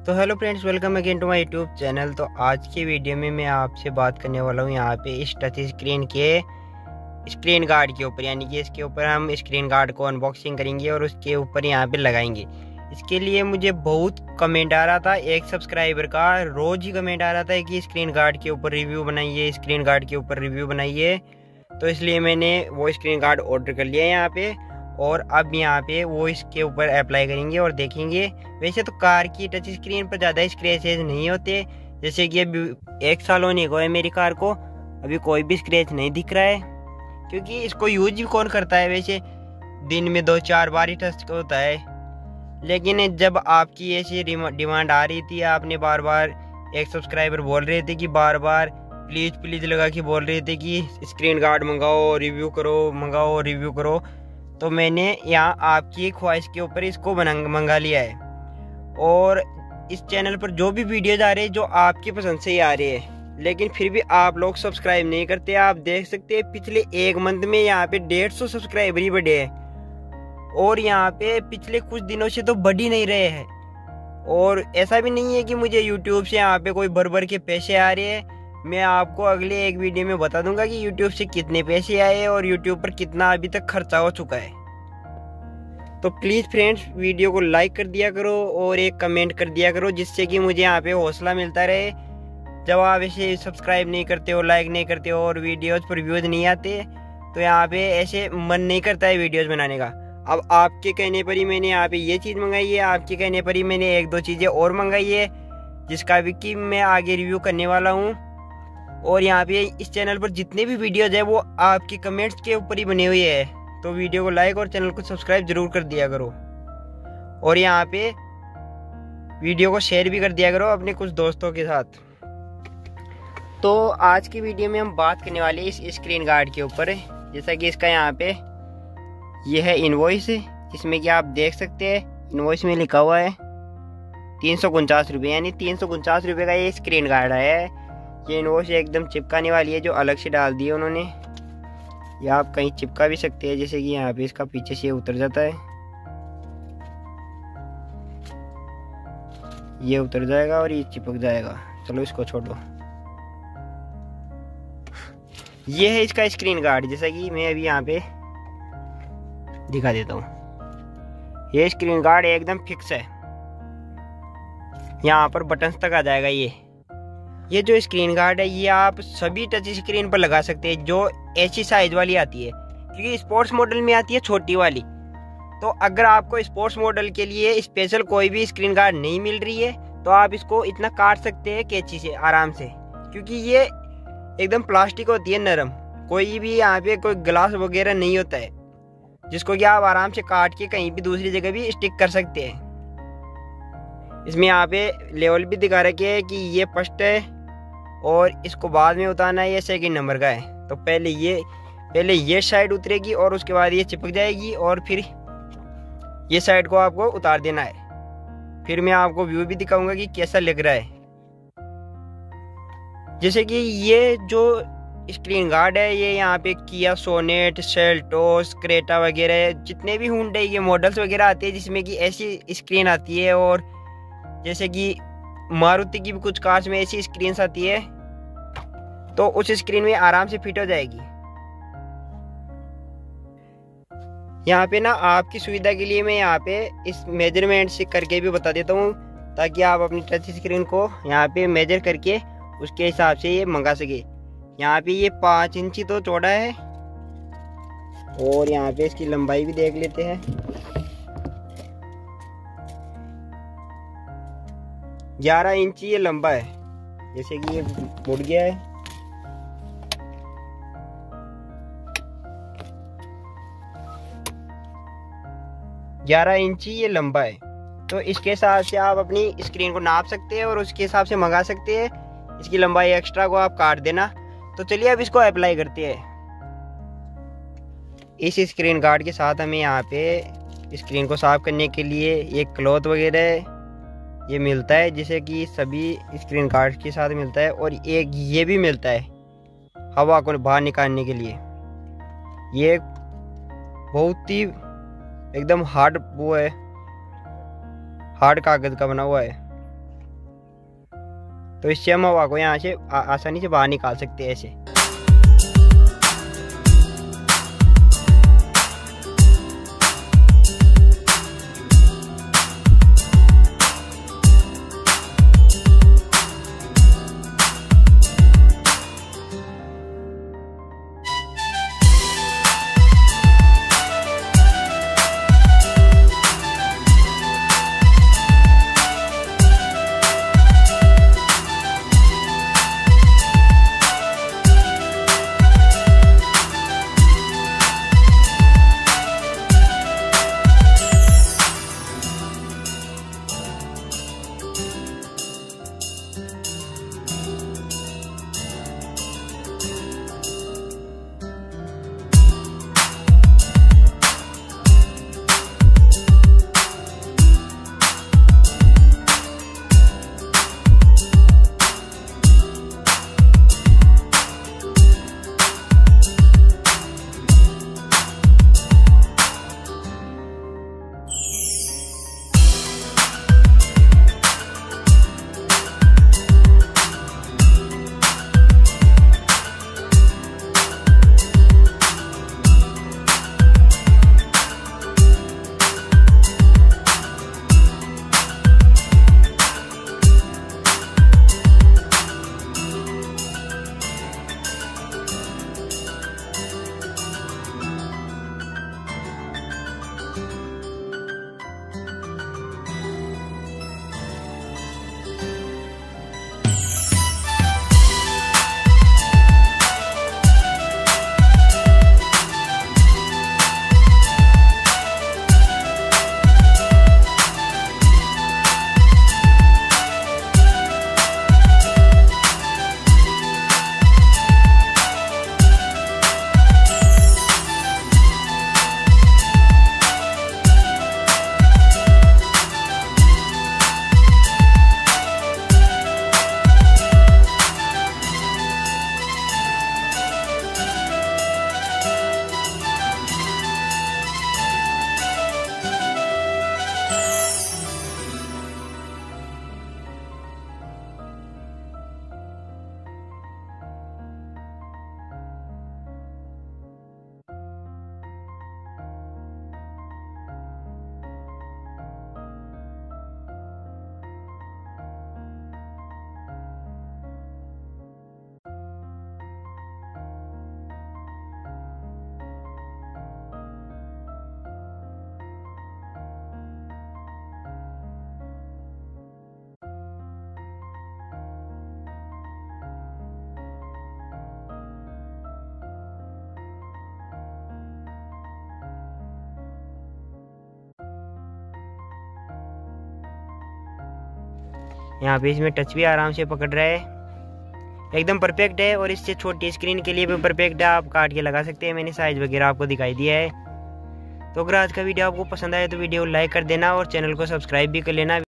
तो hello friends, welcome again to my YouTube channel. तो आज की वीडियो में मैं आपसे बात करने वाला हूँ यहाँ पे इस टच स्क्रीन के स्क्रीन गार्ड के ऊपर, यानी कि इसके ऊपर हम स्क्रीन गार्ड को अनबॉक्सिंग करेंगे और उसके ऊपर यहाँ पे लगाएंगे। इसके लिए मुझे बहुत कमेंट आ रहा था, एक सब्सक्राइबर का रोज़ ही कमेंट आ रहा था कि स्क्रीन गार्ड के ऊपर रिव्यू बनाइए, स्क्रीन गार्ड के ऊपर रिव्यू बनाइए। तो इसलिए मैंने वो स्क्रीन गार्ड ऑर्डर कर लिया है यहाँ पे, और अब यहाँ पे वो इसके ऊपर अप्लाई करेंगे और देखेंगे। वैसे तो कार की टच स्क्रीन पर ज़्यादा स्क्रैचेज नहीं होते, जैसे कि अभी 1 साल होने को है मेरी कार को, अभी कोई भी स्क्रैच नहीं दिख रहा है, क्योंकि इसको यूज भी कौन करता है। वैसे दिन में 2-4 बार ही टच होता है, लेकिन जब आपकी ऐसी डिमांड आ रही थी, आपने बार बार, एक सब्सक्राइबर बोल रहे थे कि बार बार प्लीज़ प्लीज़ लगा के बोल रहे थे कि स्क्रीन गार्ड मंगाओ, रिव्यू करो, मंगाओ, रिव्यू करो, तो मैंने यहाँ आपकी ख्वाहिश के ऊपर इसको मंगा लिया है। और इस चैनल पर जो भी वीडियोज आ रहे हैं, जो आपकी पसंद से ही आ रहे हैं, लेकिन फिर भी आप लोग सब्सक्राइब नहीं करते। आप देख सकते हैं पिछले 1 मंथ में यहाँ पे 150 सब्सक्राइबर ही बढ़े हैं, और यहाँ पे पिछले कुछ दिनों से तो बढ़ ही नहीं रहे हैं। और ऐसा भी नहीं है कि मुझे यूट्यूब से यहाँ पे कोई भर के पैसे आ रहे हैं। मैं आपको अगले एक वीडियो में बता दूंगा कि यूट्यूब से कितने पैसे आए और यूट्यूब पर कितना अभी तक खर्चा हो चुका है। तो प्लीज़ फ्रेंड्स, वीडियो को लाइक कर दिया करो और एक कमेंट कर दिया करो, जिससे कि मुझे यहाँ पे हौसला मिलता रहे। जब आप ऐसे सब्सक्राइब नहीं करते हो, लाइक नहीं करते हो और वीडियोज़ पर व्यूज़ नहीं आते, तो यहाँ पे ऐसे मन नहीं करता है वीडियोज़ बनाने का। अब आपके कहने पर ही मैंने यहाँ पे ये चीज़ मंगाई है, आपके कहने पर ही मैंने 1-2 चीज़ें और मंगाई है, जिसका भी कि मैं आगे रिव्यू करने वाला हूँ। और यहाँ पे इस चैनल पर जितने भी वीडियोज़ है वो आपके कमेंट्स के ऊपर ही बने हुए हैं। तो वीडियो को लाइक और चैनल को सब्सक्राइब जरूर कर दिया करो, और यहाँ पे वीडियो को शेयर भी कर दिया करो अपने कुछ दोस्तों के साथ। तो आज की वीडियो में हम बात करने वाले इस स्क्रीन गार्ड के ऊपर, जैसा कि इसका यहाँ पे ये है इनवॉइस, जिसमें कि आप देख सकते हैं इनवॉइस में लिखा हुआ है 349 रुपये, यानी 349 रुपये का ये स्क्रीन गार्ड है। ये इनवॉइस एकदम चिपकाने वाली है, जो अलग से डाल दी है उन्होंने। या आप कहीं चिपका भी सकते हैं, जैसे कि यहाँ पे इसका पीछे से उतर जाता है, ये उतर जाएगा और ये चिपक जाएगा। चलो इसको छोड़ो। ये है इसका स्क्रीन गार्ड, जैसा कि मैं अभी यहाँ पे दिखा देता हूँ। ये स्क्रीन गार्ड एकदम फिक्स है, यहाँ पर बटन्स तक आ जाएगा। ये जो स्क्रीन गार्ड है, ये आप सभी टच स्क्रीन पर लगा सकते हैं, जो ऐसी साइज वाली आती है, क्योंकि स्पोर्ट्स मॉडल में आती है छोटी वाली। तो अगर आपको स्पोर्ट्स मॉडल के लिए स्पेशल कोई भी स्क्रीन गार्ड नहीं मिल रही है, तो आप इसको इतना काट सकते हैं कैंची से आराम से, क्योंकि ये एकदम प्लास्टिक होती है, नरम। कोई भी यहाँ पे कोई ग्लास वगैरह नहीं होता है, जिसको कि आप आराम से काट के कहीं भी दूसरी जगह भी स्टिक कर सकते हैं। इसमें यहाँ पे लेवल भी दिखा रखे है कि ये फर्स्ट है और इसको बाद में उतारना है, ये सेकंड नंबर का है। तो पहले ये साइड उतरेगी और उसके बाद ये चिपक जाएगी, और फिर ये साइड को आपको उतार देना है। फिर मैं आपको व्यू भी दिखाऊंगा कि कैसा लग रहा है। जैसे कि ये जो स्क्रीन गार्ड है, ये यहाँ पे किया सोनेट, सेल्टोस, क्रेटा वगैरह जितने भी हुंडई के मॉडल्स वगैरह आते हैं, जिसमें कि ऐसी स्क्रीन आती है, और जैसे कि मारुति की भी कुछ कार्स में ऐसी स्क्रीन आती है, तो उस स्क्रीन में आराम से फिट हो जाएगी। यहाँ पे ना आपकी सुविधा के लिए मैं यहाँ पे इस मेजरमेंट से करके भी बता देता हूँ, ताकि आप अपनी टच स्क्रीन को यहाँ पे मेजर करके उसके हिसाब से ये मंगा सके। यहाँ पे ये 5 इंची तो चौड़ा है, और यहाँ पे इसकी लंबाई भी देख लेते हैं। 11 इंची ये लंबा है, जैसे कि ये मुड़ गया है। ग्यारह इंची ये लंबा है, तो इसके हिसाब से आप अपनी स्क्रीन को नाप सकते हैं और उसके हिसाब से मंगा सकते हैं। इसकी लंबाई एक्स्ट्रा को आप काट देना। तो चलिए अब इसको अप्लाई करते हैं। इस स्क्रीन गार्ड के साथ हमें यहाँ पे स्क्रीन को साफ करने के लिए एक क्लॉथ वगैरह ये मिलता है, जिसे कि सभी स्क्रीन गार्ड के साथ मिलता है, और एक ये भी मिलता है हवा को बाहर निकालने के लिए। ये बहुत ही एकदम हार्ड वो है, हार्ड कागज का बना हुआ है। तो इससे हम हवा को यहाँ से आसानी से बाहर निकाल सकते हैं ऐसे। यहाँ पे इसमें टच भी आराम से पकड़ रहा है, एकदम परफेक्ट है। और इससे छोटी स्क्रीन के लिए भी परफेक्ट है, आप काट के लगा सकते हैं। मैंने साइज वगैरह आपको दिखाई दिया है। तो अगर आज का वीडियो आपको पसंद आए तो वीडियो को लाइक कर देना और चैनल को सब्सक्राइब भी कर लेना।